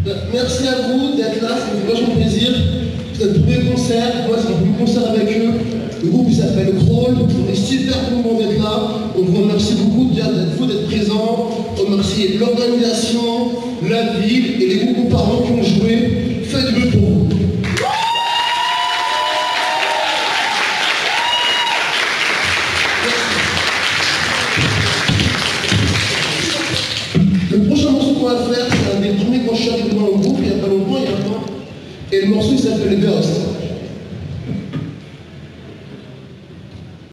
Merci à vous d'être là, ça me fait vachement plaisir. C'est notre premier concert, moi c'est mon premier concert avec eux. Le groupe il s'appelle Crawl, on est super contents d'être là. On vous remercie beaucoup d'être présents. On remercie l'organisation, la ville et les groupes parents qui ont joué. Faites-le pour vous. Le prochain morceau qu'on va faire, c'est un des premiers concerts que j'ai dans le groupe, il n'y a pas longtemps, il y a un temps. Et le morceau il s'appelle Ghost.